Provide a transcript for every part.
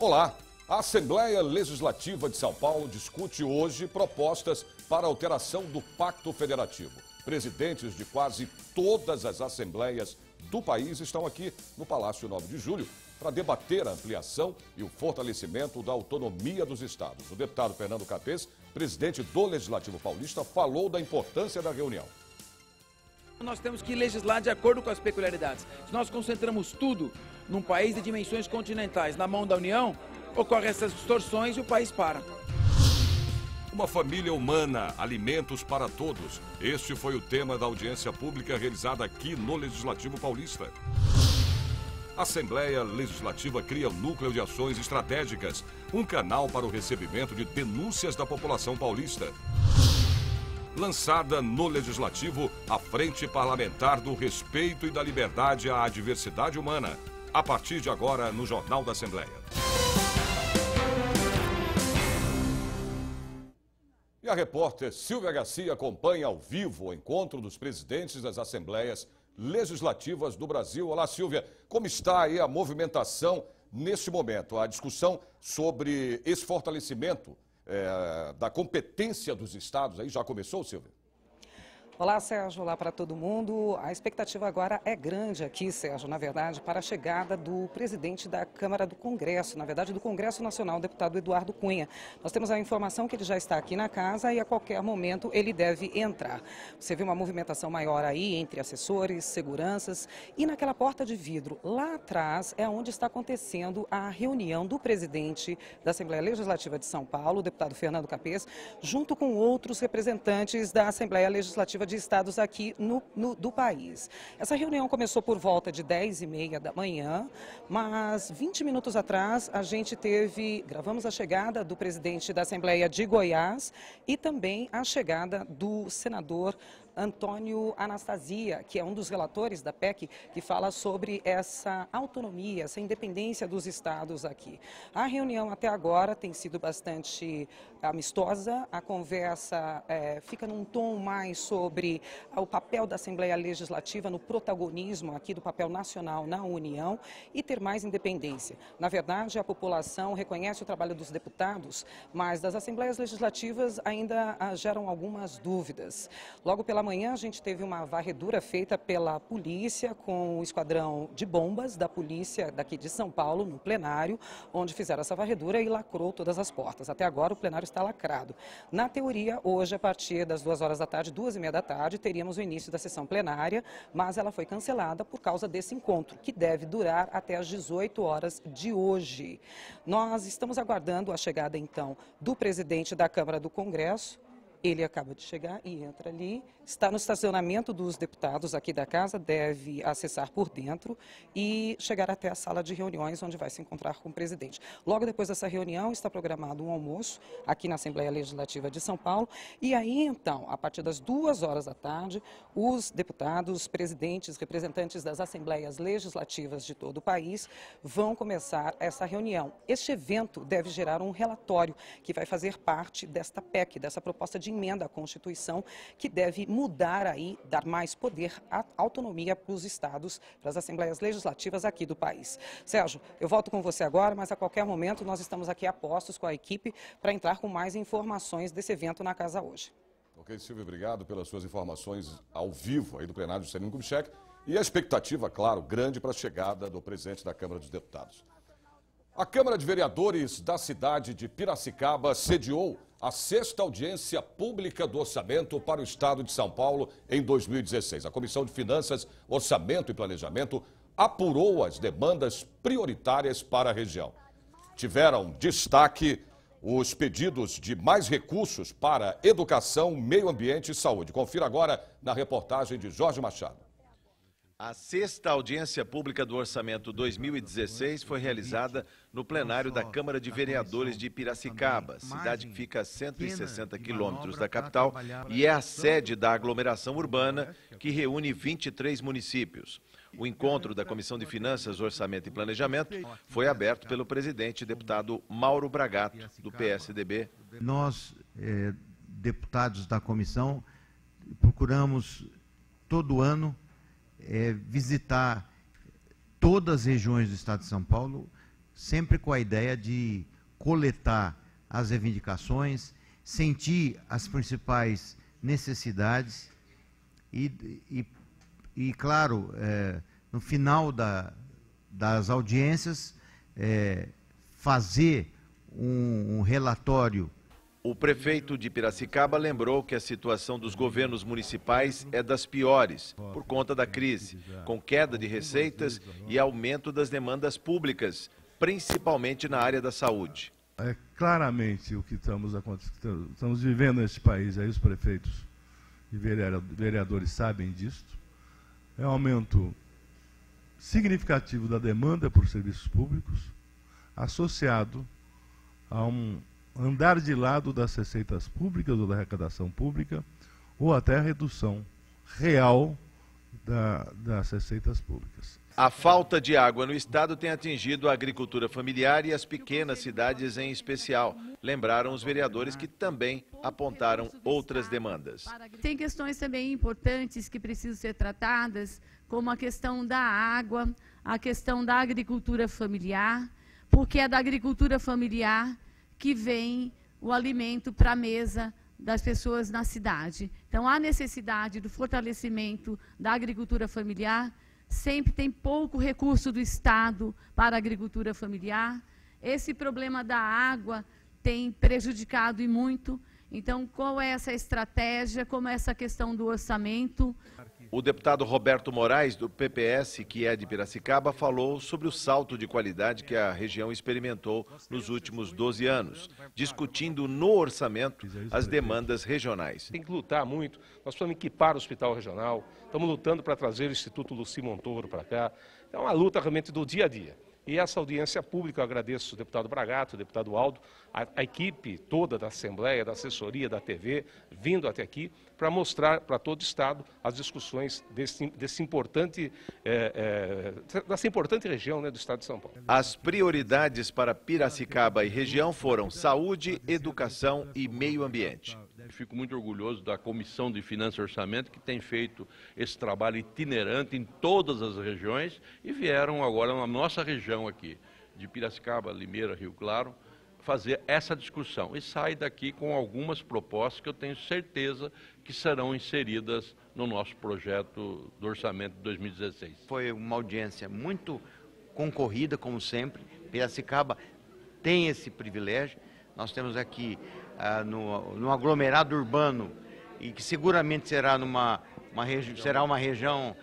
Olá! A Assembleia Legislativa de São Paulo discute hoje propostas para alteração do Pacto Federativo. Presidentes de quase todas as assembleias do país estão aqui no Palácio 9 de Julho para debater a ampliação e o fortalecimento da autonomia dos estados. O deputado Fernando Capês, presidente do Legislativo Paulista, falou da importância da reunião. Nós temos que legislar de acordo com as peculiaridades. Se nós concentramos tudo num país de dimensões continentais na mão da União, ocorrem essas distorções e o país para. Uma família humana, alimentos para todos. Este foi o tema da audiência pública realizada aqui no Legislativo Paulista. A Assembleia Legislativa cria um núcleo de ações estratégicas, um canal para o recebimento de denúncias da população paulista. Lançada no Legislativo, a Frente Parlamentar do Respeito e da Liberdade à Diversidade Humana. A partir de agora, no Jornal da Assembleia. E a repórter Silvia Garcia acompanha ao vivo o encontro dos presidentes das Assembleias Legislativas do Brasil. Olá, Silvia, como está aí a movimentação neste momento? A discussão sobre esse fortalecimento da competência dos estados aí já começou, Silvia? Olá, Sérgio. Olá para todo mundo. A expectativa agora é grande aqui, Sérgio, na verdade, para a chegada do presidente da Câmara do Congresso, na verdade, do Congresso Nacional, o deputado Eduardo Cunha. Nós temos a informação que ele já está aqui na casa e a qualquer momento ele deve entrar. Você viu uma movimentação maior aí entre assessores, seguranças e naquela porta de vidro. Lá atrás é onde está acontecendo a reunião do presidente da Assembleia Legislativa de São Paulo, o deputado Fernando Capês, junto com outros representantes da Assembleia Legislativa de estados aqui do país. Essa reunião começou por volta de 10h30 da manhã, mas 20 minutos atrás a gente gravamos a chegada do presidente da Assembleia de Goiás e também a chegada do senador Antônio Anastasia, que é um dos relatores da PEC, que fala sobre essa autonomia, essa independência dos estados aqui. A reunião até agora tem sido bastante amistosa, a conversa fica num tom mais sobre o papel da Assembleia Legislativa no protagonismo aqui do papel nacional na União e ter mais independência. Na verdade, a população reconhece o trabalho dos deputados, mas das Assembleias Legislativas ainda geram algumas dúvidas. Logo pela manhã, a gente teve uma varredura feita pela polícia com o esquadrão de bombas da polícia daqui de São Paulo, no plenário, onde fizeram essa varredura e lacrou todas as portas. Até agora, o plenário está lacrado. Na teoria, hoje, a partir das 2h da tarde, 2h30 da tarde, teríamos o início da sessão plenária, mas ela foi cancelada por causa desse encontro, que deve durar até às 18h de hoje. Nós estamos aguardando a chegada, então, do presidente da Câmara do Congresso. Ele acaba de chegar e entra ali, está no estacionamento dos deputados aqui da casa, deve acessar por dentro e chegar até a sala de reuniões, onde vai se encontrar com o presidente. Logo depois dessa reunião está programado um almoço aqui na Assembleia Legislativa de São Paulo e aí então, a partir das 2h da tarde, os deputados, presidentes, representantes das Assembleias Legislativas de todo o país vão começar essa reunião. Este evento deve gerar um relatório que vai fazer parte desta PEC, dessa proposta de emenda à Constituição, que deve mudar aí, dar mais poder, autonomia para os estados, para as Assembleias Legislativas aqui do país. Sérgio, eu volto com você agora, mas a qualquer momento nós estamos aqui a postos com a equipe para entrar com mais informações desse evento na casa hoje. Ok, Silvia, obrigado pelas suas informações ao vivo aí do plenário do Juscelino Kubitschek e a expectativa, claro, grande para a chegada do presidente da Câmara dos Deputados. A Câmara de Vereadores da cidade de Piracicaba sediou a 6ª audiência pública do orçamento para o estado de São Paulo em 2016. A Comissão de Finanças, Orçamento e Planejamento apurou as demandas prioritárias para a região. Tiveram destaque os pedidos de mais recursos para educação, meio ambiente e saúde. Confira agora na reportagem de Jorge Machado. A 6ª audiência pública do orçamento 2016 foi realizada no plenário da Câmara de Vereadores de Piracicaba, cidade que fica a 160 quilômetros da capital e é a sede da aglomeração urbana que reúne 23 municípios. O encontro da Comissão de Finanças, Orçamento e Planejamento foi aberto pelo presidente, deputado Mauro Bragato, do PSDB. Nós, deputados da comissão, procuramos todo ano visitar todas as regiões do estado de São Paulo sempre com a ideia de coletar as reivindicações, sentir as principais necessidades e claro, no final das audiências, fazer um relatório. O prefeito de Piracicaba lembrou que a situação dos governos municipais é das piores, por conta da crise, com queda de receitas e aumento das demandas públicas, principalmente na área da saúde. É claramente o que estamos vivendo nesse país, aí os prefeitos e vereadores sabem disso, é um aumento significativo da demanda por serviços públicos, associado a um andar de lado das receitas públicas ou da arrecadação pública, ou até a redução real das receitas públicas. A falta de água no estado tem atingido a agricultura familiar e as pequenas cidades em especial. Lembraram os vereadores que também apontaram outras demandas. Tem questões também importantes que precisam ser tratadas, como a questão da água, a questão da agricultura familiar, porque é da agricultura familiar que vem o alimento para a mesa das pessoas na cidade. Então, há necessidade do fortalecimento da agricultura familiar. Sempre tem pouco recurso do Estado para a agricultura familiar. Esse problema da água tem prejudicado e muito. Então, qual é essa estratégia, como é essa questão do orçamento? O deputado Roberto Moraes, do PPS, que é de Piracicaba, falou sobre o salto de qualidade que a região experimentou nos últimos 12 anos, discutindo no orçamento as demandas regionais. Tem que lutar muito, nós precisamos equipar o hospital regional, estamos lutando para trazer o Instituto Luci Montoro para cá, é uma luta realmente do dia a dia. E essa audiência pública, eu agradeço o deputado Bragato, o deputado Aldo, a equipe toda da Assembleia, da assessoria, da TV, vindo até aqui para mostrar para todo o Estado as discussões dessa importante região, né, do Estado de São Paulo. As prioridades para Piracicaba e região foram saúde, educação e meio ambiente. Fico muito orgulhoso da Comissão de Finanças e Orçamento, que tem feito esse trabalho itinerante em todas as regiões e vieram agora na nossa região aqui, de Piracicaba, Limeira, Rio Claro, fazer essa discussão. E sai daqui com algumas propostas que eu tenho certeza que serão inseridas no nosso projeto do Orçamento de 2016. Foi uma audiência muito concorrida, como sempre. Piracicaba tem esse privilégio. Nós temos aqui no aglomerado urbano, e que seguramente será uma região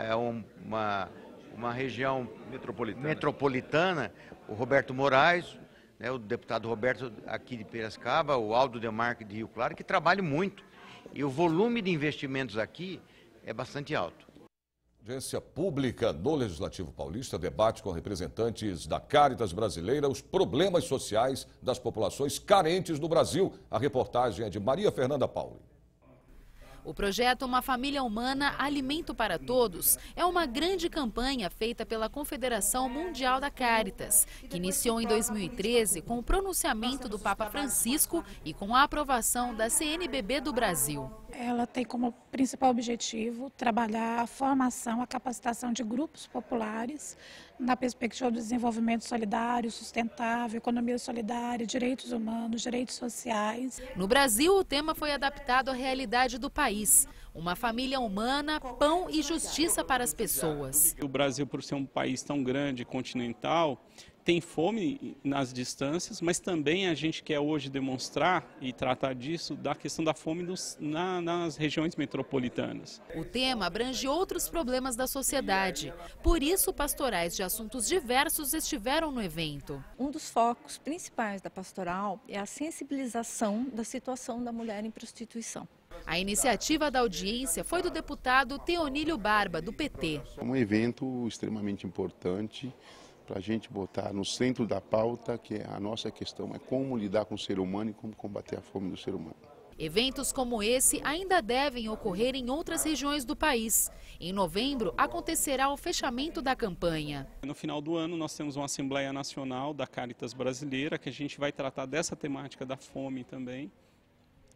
metropolitana, o Roberto Moraes, né, o deputado Roberto aqui de Piracicaba, o Aldo Demarque de Rio Claro, que trabalham muito. E o volume de investimentos aqui é bastante alto. Audiência pública no Legislativo Paulista debate com representantes da Caritas Brasileira os problemas sociais das populações carentes no Brasil. A reportagem é de Maria Fernanda Pauli. O projeto Uma Família Humana, Alimento para Todos é uma grande campanha feita pela Confederação Mundial da Caritas, que iniciou em 2013 com o pronunciamento do Papa Francisco e com a aprovação da CNBB do Brasil. Ela tem como principal objetivo trabalhar a formação, a capacitação de grupos populares na perspectiva do desenvolvimento solidário, sustentável, economia solidária, direitos humanos, direitos sociais. No Brasil, o tema foi adaptado à realidade do país. Uma família humana, pão e justiça para as pessoas. O Brasil, por ser um país tão grande, continental, tem fome nas distâncias, mas também a gente quer hoje demonstrar e tratar disso, da questão da fome nas regiões metropolitanas. O tema abrange outros problemas da sociedade. Por isso, pastorais de assuntos diversos estiveram no evento. Um dos focos principais da pastoral é a sensibilização da situação da mulher em prostituição. A iniciativa da audiência foi do deputado Teonílio Barba, do PT. É um evento extremamente importante para a gente botar no centro da pauta, que é a nossa questão, é como lidar com o ser humano e como combater a fome do ser humano. Eventos como esse ainda devem ocorrer em outras regiões do país. Em novembro, acontecerá o fechamento da campanha. No final do ano, nós temos uma Assembleia Nacional da Caritas Brasileira, que a gente vai tratar dessa temática da fome também.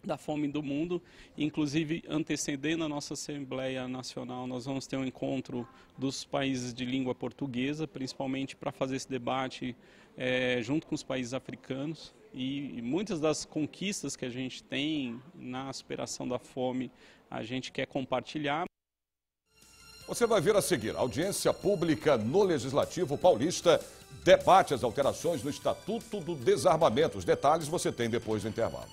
da fome do mundo. Inclusive, antecedendo a nossa Assembleia Nacional, nós vamos ter um encontro dos países de língua portuguesa, principalmente para fazer esse debate junto com os países africanos. E muitas das conquistas que a gente tem na superação da fome, a gente quer compartilhar. Você vai ver a seguir: audiência pública no Legislativo Paulista debate as alterações no Estatuto do Desarmamento. Os detalhes você tem depois do intervalo.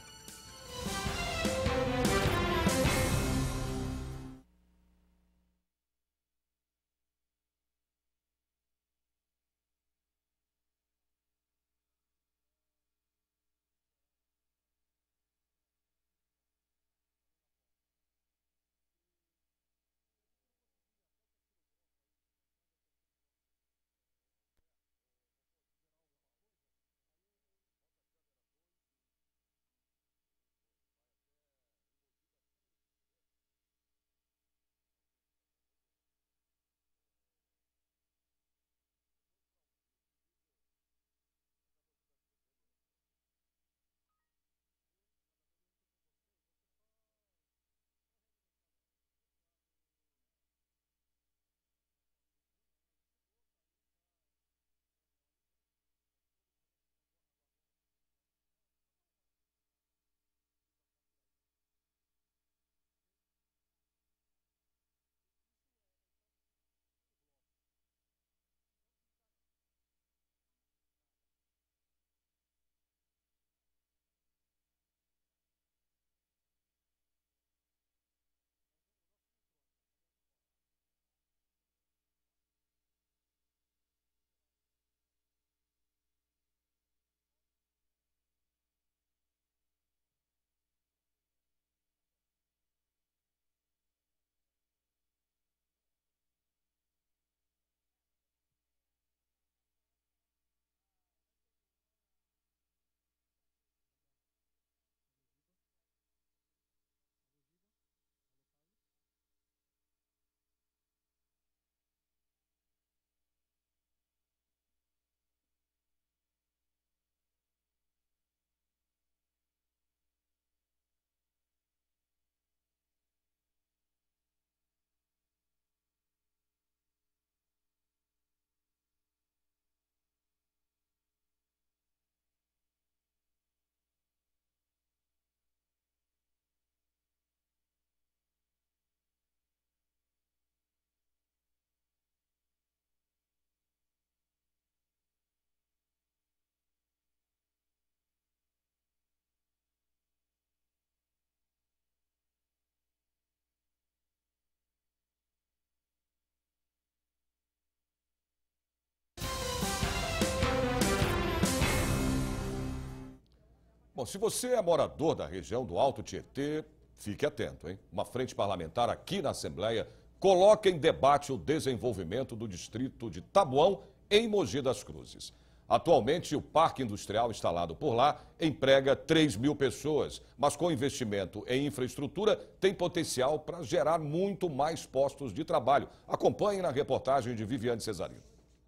Bom, se você é morador da região do Alto Tietê, fique atento, hein? Uma frente parlamentar aqui na Assembleia coloca em debate o desenvolvimento do distrito de Taboão, em Mogi das Cruzes. Atualmente, o parque industrial instalado por lá emprega 3.000 pessoas, mas com investimento em infraestrutura tem potencial para gerar muito mais postos de trabalho. Acompanhe na reportagem de Viviane Cesarino.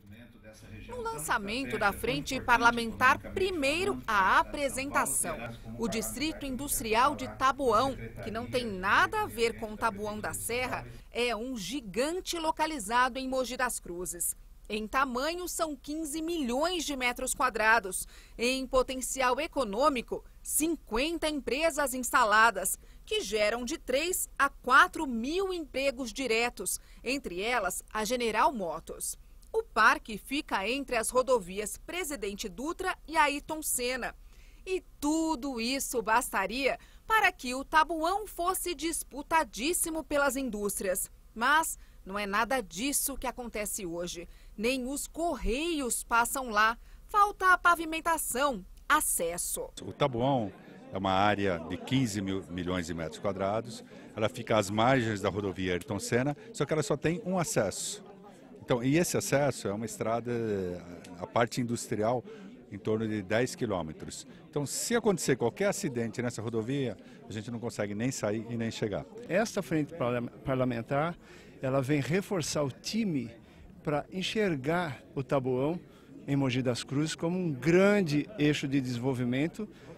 No lançamento da Frente Parlamentar, primeiro a apresentação. O Distrito Industrial de Taboão, que não tem nada a ver com Taboão da Serra, é um gigante localizado em Mogi das Cruzes. Em tamanho, são 15 milhões de metros quadrados. Em potencial econômico, 50 empresas instaladas, que geram de 3 a 4 mil empregos diretos, entre elas a General Motors. O parque fica entre as rodovias Presidente Dutra e Ayrton Senna. E tudo isso bastaria para que o Taboão fosse disputadíssimo pelas indústrias. Mas não é nada disso que acontece hoje. Nem os correios passam lá. Falta pavimentação, acesso. O Taboão é uma área de 15 milhões de metros quadrados. Ela fica às margens da rodovia Ayrton Senna, só que ela só tem um acesso. Então, e esse acesso é uma estrada, a parte industrial, em torno de 10 quilômetros. Então, se acontecer qualquer acidente nessa rodovia, a gente não consegue nem sair e nem chegar. Esta frente parlamentar, ela vem reforçar o time para enxergar o Taboão, em Mogi das Cruzes, como um grande eixo de desenvolvimento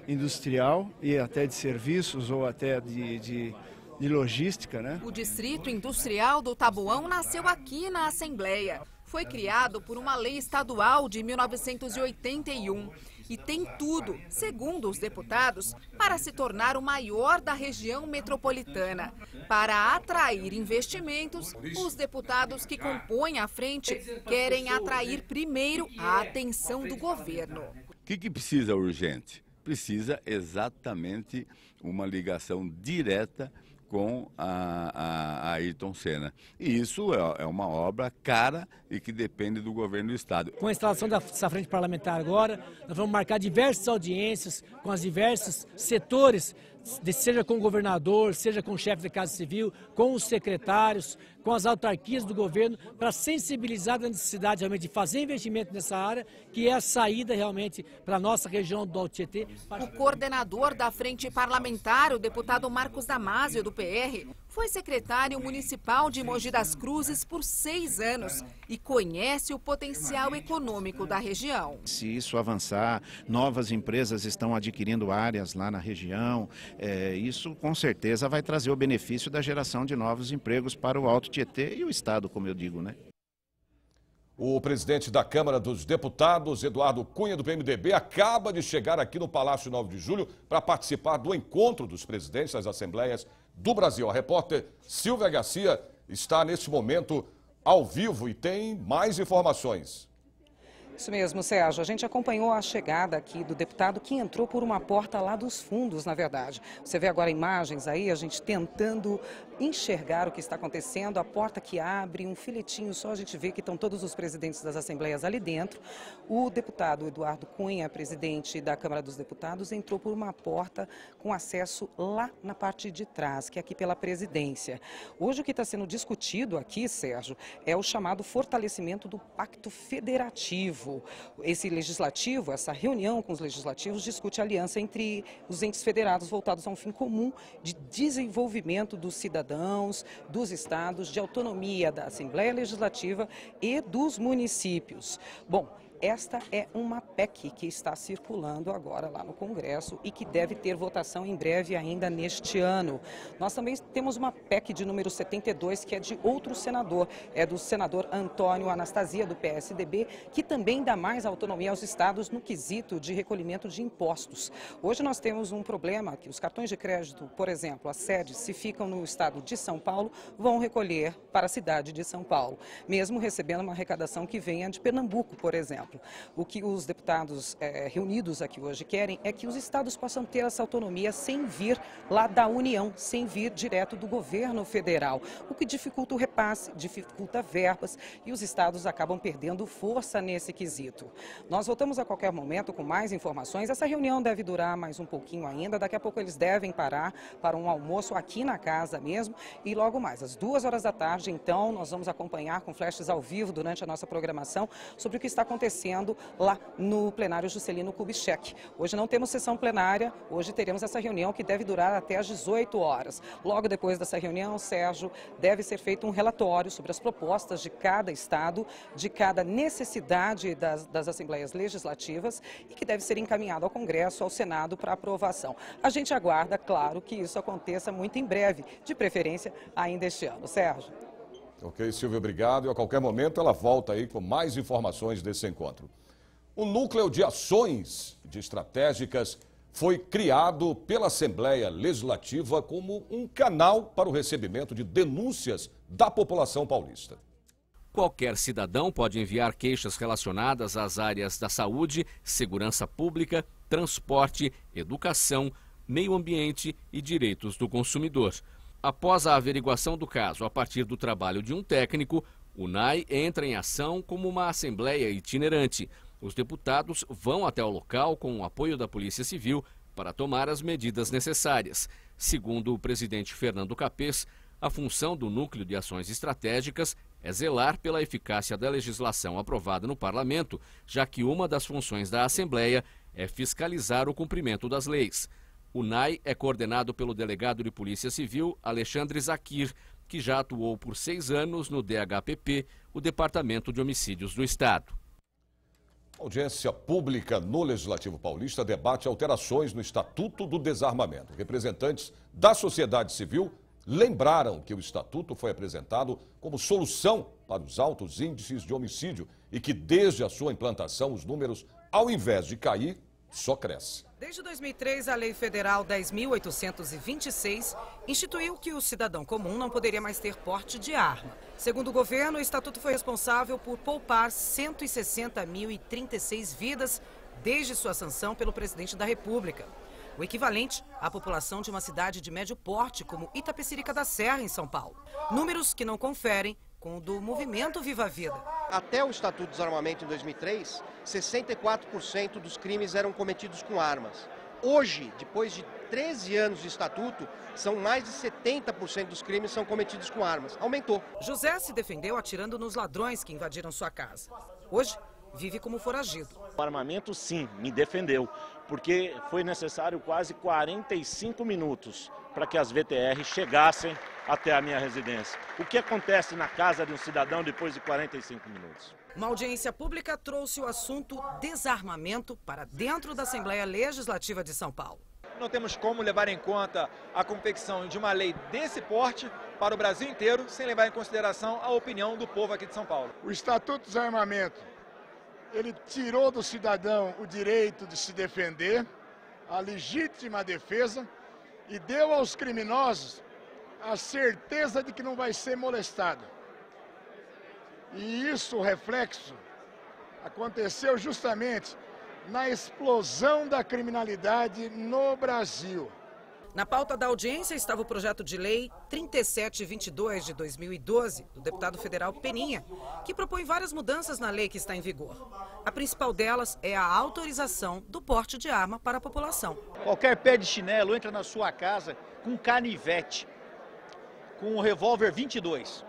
industrial e até de serviços ou até de logística, né? O Distrito Industrial do Taboão nasceu aqui na Assembleia. Foi criado por uma lei estadual de 1981 e tem tudo, segundo os deputados, para se tornar o maior da região metropolitana. Para atrair investimentos, os deputados que compõem a frente querem atrair primeiro a atenção do governo. O que precisa urgente? Precisa exatamente uma ligação direta com a Ayrton Senna. E isso é uma obra cara e que depende do governo do Estado. Com a instalação dessa frente parlamentar agora, nós vamos marcar diversas audiências com os diversos setores, seja com o governador, seja com o chefe da Casa Civil, com os secretários, com as autarquias do governo, para sensibilizar a necessidade realmente de fazer investimento nessa área, que é a saída realmente para a nossa região do Alto Tietê. O coordenador da frente parlamentar, o deputado Marcos Damasio, do PR, foi secretário municipal de Mogi das Cruzes por 6 anos e conhece o potencial econômico da região. Se isso avançar, novas empresas estão adquirindo áreas lá na região, isso com certeza vai trazer o benefício da geração de novos empregos para o Alto Tietê e o Estado, como eu digo, né? O presidente da Câmara dos Deputados, Eduardo Cunha, do PMDB, acaba de chegar aqui no Palácio 9 de Julho para participar do encontro dos presidentes das Assembleias do Brasil. A repórter Silvia Garcia está neste momento ao vivo e tem mais informações. Isso mesmo, Sérgio. A gente acompanhou a chegada aqui do deputado que entrou por uma porta lá dos fundos, na verdade. Você vê agora imagens aí, a gente tentando enxergar o que está acontecendo, a porta que abre, um filetinho só, a gente vê que estão todos os presidentes das assembleias ali dentro. O deputado Eduardo Cunha, presidente da Câmara dos Deputados, entrou por uma porta com acesso lá na parte de trás, que é aqui pela presidência. Hoje o que está sendo discutido aqui, Sérgio, é o chamado fortalecimento do Pacto Federativo. Esse legislativo, essa reunião com os legislativos, discute a aliança entre os entes federados voltados a um fim comum de desenvolvimento dos cidadãos, dos estados, de autonomia da Assembleia Legislativa e dos municípios. Bom, esta é uma PEC que está circulando agora lá no Congresso e que deve ter votação em breve ainda neste ano. Nós também temos uma PEC de número 72, que é de outro senador, é do senador Antônio Anastasia, do PSDB, que também dá mais autonomia aos estados no quesito de recolhimento de impostos. Hoje nós temos um problema que os cartões de crédito, por exemplo, as sedes, se ficam no estado de São Paulo, vão recolher para a cidade de São Paulo, mesmo recebendo uma arrecadação que venha de Pernambuco, por exemplo. O que os deputados reunidos aqui hoje querem é que os estados possam ter essa autonomia sem vir lá da União, sem vir direto do governo federal, o que dificulta o repasse, dificulta verbas e os estados acabam perdendo força nesse quesito. Nós voltamos a qualquer momento com mais informações. Essa reunião deve durar mais um pouquinho ainda, daqui a pouco eles devem parar para um almoço aqui na casa mesmo e logo mais, às 14h, então, nós vamos acompanhar com flashes ao vivo durante a nossa programação sobre o que está acontecendo lá no plenário Juscelino Kubitschek. Hoje não temos sessão plenária, hoje teremos essa reunião que deve durar até às 18 horas. Logo depois dessa reunião, Sérgio, deve ser feito um relatório sobre as propostas de cada estado, de cada necessidade das assembleias legislativas e que deve ser encaminhado ao Congresso, ao Senado, para aprovação. A gente aguarda, claro, que isso aconteça muito em breve, de preferência ainda este ano. Sérgio. Ok, Silvia, obrigado. E a qualquer momento ela volta aí com mais informações desse encontro. O Núcleo de Ações Estratégicas foi criado pela Assembleia Legislativa como um canal para o recebimento de denúncias da população paulista. Qualquer cidadão pode enviar queixas relacionadas às áreas da saúde, segurança pública, transporte, educação, meio ambiente e direitos do consumidor. Após a averiguação do caso a partir do trabalho de um técnico, o NAI entra em ação como uma assembleia itinerante. Os deputados vão até o local com o apoio da Polícia Civil para tomar as medidas necessárias. Segundo o presidente Fernando Capês, a função do Núcleo de Ações Estratégicas é zelar pela eficácia da legislação aprovada no Parlamento, já que uma das funções da Assembleia é fiscalizar o cumprimento das leis. O NAI é coordenado pelo delegado de Polícia Civil, Alexandre Zakir, que já atuou por 6 anos no DHPP, o Departamento de Homicídios do Estado. Audiência pública no Legislativo Paulista debate alterações no Estatuto do Desarmamento. Representantes da sociedade civil lembraram que o Estatuto foi apresentado como solução para os altos índices de homicídio e que desde a sua implantação os números, ao invés de cair, só crescem. Desde 2003, a Lei Federal 10.826 instituiu que o cidadão comum não poderia mais ter porte de arma. Segundo o governo, o Estatuto foi responsável por poupar 160.036 vidas desde sua sanção pelo presidente da República. O equivalente à população de uma cidade de médio porte, como Itapecerica da Serra, em São Paulo. Números que não conferem com o do movimento Viva a Vida. Até o Estatuto do Desarmamento em 2003, 64% dos crimes eram cometidos com armas. Hoje, depois de 13 anos de Estatuto, são mais de 70% dos crimes são cometidos com armas. Aumentou. José se defendeu atirando nos ladrões que invadiram sua casa. Hoje, vive como foragido. O armamento, sim, me defendeu, porque foi necessário quase 45 minutos para que as VTR chegassem até a minha residência. O que acontece na casa de um cidadão depois de 45 minutos? Uma audiência pública trouxe o assunto desarmamento para dentro da Assembleia Legislativa de São Paulo. Não temos como levar em conta a confecção de uma lei desse porte para o Brasil inteiro, sem levar em consideração a opinião do povo aqui de São Paulo. O Estatuto do Desarmamento, ele tirou do cidadão o direito de se defender, a legítima defesa, e deu aos criminosos a certeza de que não vai ser molestado. E isso, o reflexo, aconteceu justamente na explosão da criminalidade no Brasil. Na pauta da audiência estava o projeto de lei 3722 de 2012, do deputado federal Peninha, que propõe várias mudanças na lei que está em vigor. A principal delas é a autorização do porte de arma para a população. Qualquer pé de chinelo entra na sua casa com canivete, com um revólver 22.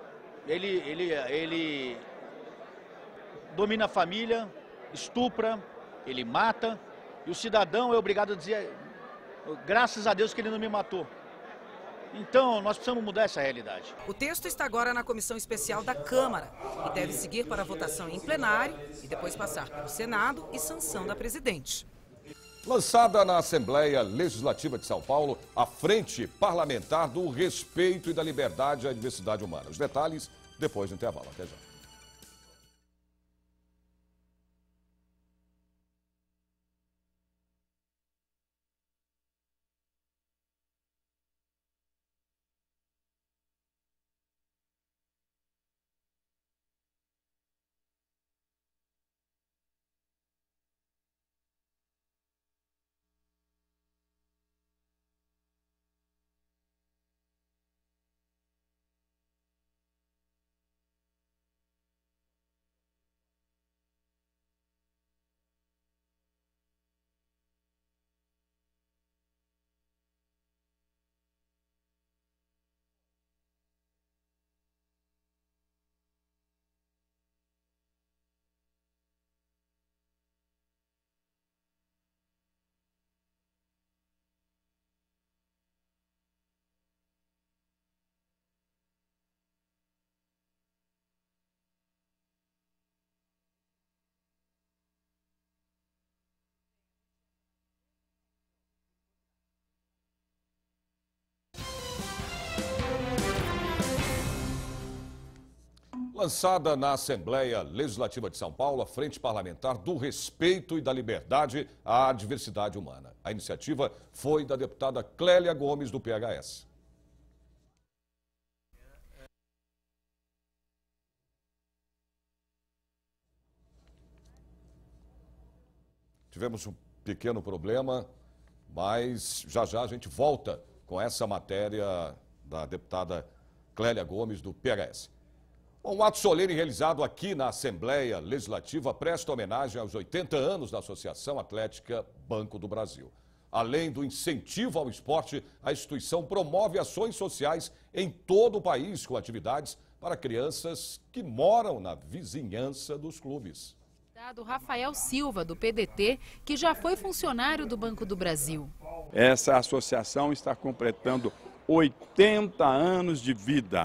Ele domina a família, estupra, ele mata, e o cidadão é obrigado a dizer: graças a Deus que ele não me matou. Então, nós precisamos mudar essa realidade. O texto está agora na comissão especial da Câmara e deve seguir para votação em plenário e depois passar pelo Senado e sanção da presidente. Lançada na Assembleia Legislativa de São Paulo, a Frente Parlamentar do Respeito e da Liberdade à Diversidade Humana. Os detalhes depois do intervalo. Até já. Lançada na Assembleia Legislativa de São Paulo, a Frente Parlamentar do Respeito e da Liberdade à Diversidade Humana. A iniciativa foi da deputada Clélia Gomes, do PHS. Tivemos um pequeno problema, mas já já a gente volta com essa matéria da deputada Clélia Gomes, do PHS. Um ato solene realizado aqui na Assembleia Legislativa presta homenagem aos 80 anos da Associação Atlética Banco do Brasil. Além do incentivo ao esporte, a instituição promove ações sociais em todo o país com atividades para crianças que moram na vizinhança dos clubes. O Rafael Silva, do PDT, que já foi funcionário do Banco do Brasil. Essa associação está completando 80 anos de vida.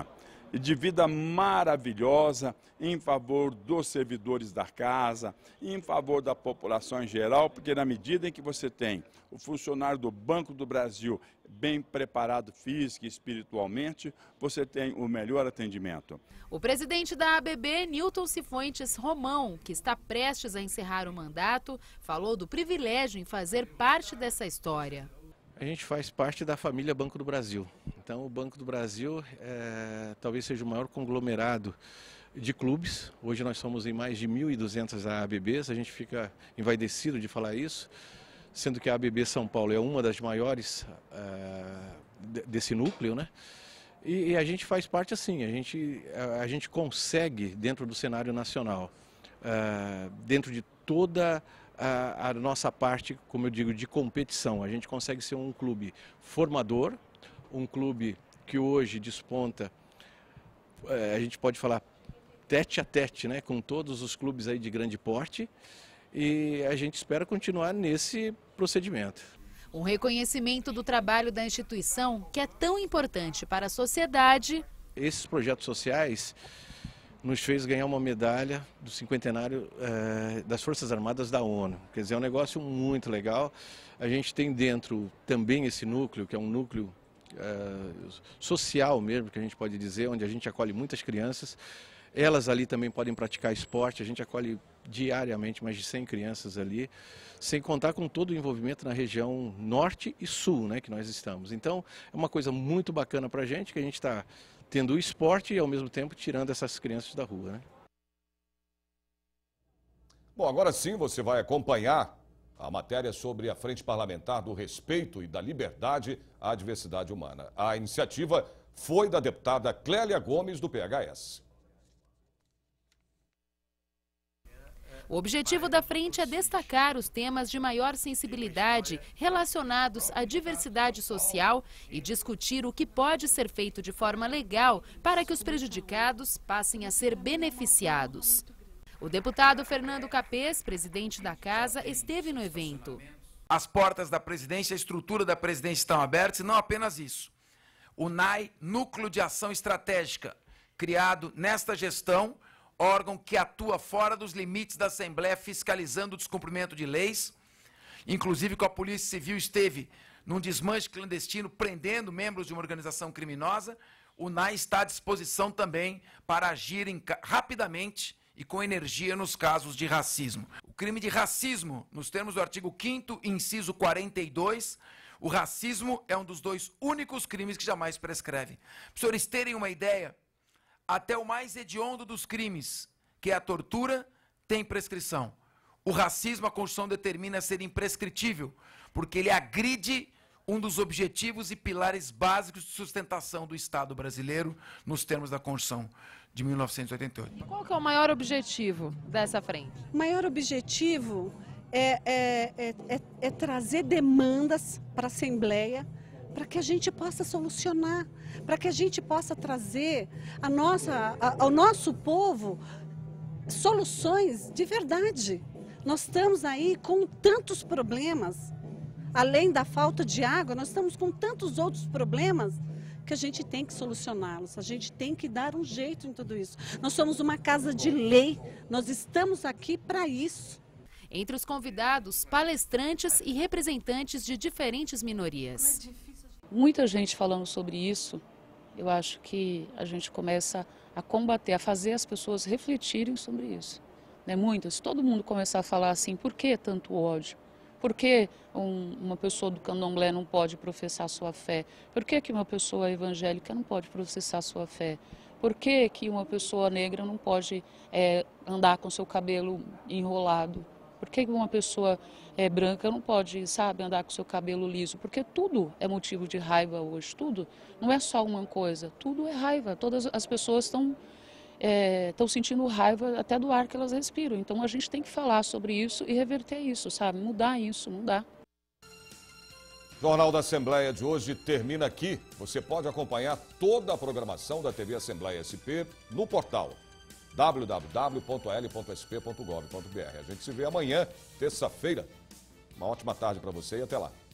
e de vida maravilhosa em favor dos servidores da casa, em favor da população em geral, porque na medida em que você tem o funcionário do Banco do Brasil bem preparado física e espiritualmente, você tem o melhor atendimento. O presidente da ABB, Nilton Cifuentes Romão, que está prestes a encerrar o mandato, falou do privilégio em fazer parte dessa história. A gente faz parte da família Banco do Brasil. Então, o Banco do Brasil talvez seja o maior conglomerado de clubes. Hoje nós somos em mais de 1.200 ABBs, a gente fica envaidecido de falar isso, sendo que a ABB São Paulo é uma das maiores desse núcleo, né? E a gente faz parte assim, a gente consegue, dentro do cenário nacional, dentro de toda a nossa parte, como eu digo, de competição, a gente consegue ser um clube formador, um clube que hoje desponta, a gente pode falar tete a tete, né, com todos os clubes aí de grande porte, e a gente espera continuar nesse procedimento. Um reconhecimento do trabalho da instituição que é tão importante para a sociedade. Esses projetos sociais nos fez ganhar uma medalha do cinquentenário das Forças Armadas da ONU. Quer dizer, é um negócio muito legal. A gente tem dentro também esse núcleo, que é um núcleo social mesmo, que a gente pode dizer, onde a gente acolhe muitas crianças. Elas ali também podem praticar esporte, a gente acolhe diariamente mais de 100 crianças ali, sem contar com todo o envolvimento na região norte e sul, né, que nós estamos. Então, é uma coisa muito bacana para a gente, que a gente está tendo o esporte e, ao mesmo tempo, tirando essas crianças da rua, né? Bom, agora sim você vai acompanhar a matéria sobre a Frente Parlamentar do Respeito e da Liberdade à Diversidade Humana. A iniciativa foi da deputada Clélia Gomes, do PHS. O objetivo da frente é destacar os temas de maior sensibilidade relacionados à diversidade social e discutir o que pode ser feito de forma legal para que os prejudicados passem a ser beneficiados. O deputado Fernando Capês, presidente da casa, esteve no evento. As portas da presidência, a estrutura da presidência estão abertas e não apenas isso. O NAI, Núcleo de Ação Estratégica, criado nesta gestão, órgão que atua fora dos limites da Assembleia, fiscalizando o descumprimento de leis, inclusive que a Polícia Civil esteve num desmanche clandestino, prendendo membros de uma organização criminosa. O NAI está à disposição também para agir rapidamente e com energia nos casos de racismo. O crime de racismo, nos termos do artigo 5º, inciso 42, o racismo é um dos dois únicos crimes que jamais prescrevem. Para os senhores terem uma ideia, até o mais hediondo dos crimes, que é a tortura, tem prescrição. O racismo, a Constituição determina ser imprescritível, porque ele agride um dos objetivos e pilares básicos de sustentação do Estado brasileiro, nos termos da Constituição de 1988. Qual que é o maior objetivo dessa frente? O maior objetivo é trazer demandas para a Assembleia, para que a gente possa solucionar, para que a gente possa trazer ao nosso povo soluções de verdade. Nós estamos aí com tantos problemas, além da falta de água, nós estamos com tantos outros problemas que a gente tem que solucioná-los, a gente tem que dar um jeito em tudo isso. Nós somos uma casa de lei, nós estamos aqui para isso. Entre os convidados, palestrantes e representantes de diferentes minorias. Muita gente falando sobre isso, eu acho que a gente começa a combater, a fazer as pessoas refletirem sobre isso. Né? Muitas, se todo mundo começar a falar assim, por que tanto ódio? Por que uma pessoa do candomblé não pode professar sua fé? Por que uma pessoa evangélica não pode professar sua fé? Por que uma pessoa negra não pode andar com seu cabelo enrolado? Por que uma pessoa branca não pode, sabe, andar com seu cabelo liso? Porque tudo é motivo de raiva hoje, tudo. Não é só uma coisa, tudo é raiva. Todas as pessoas estão sentindo raiva até do ar que elas respiram. Então a gente tem que falar sobre isso e reverter isso, sabe? Mudar isso, mudar. O Jornal da Assembleia de hoje termina aqui. Você pode acompanhar toda a programação da TV Assembleia SP no portal www.al.sp.gov.br. A gente se vê amanhã, terça-feira. Uma ótima tarde para você e até lá.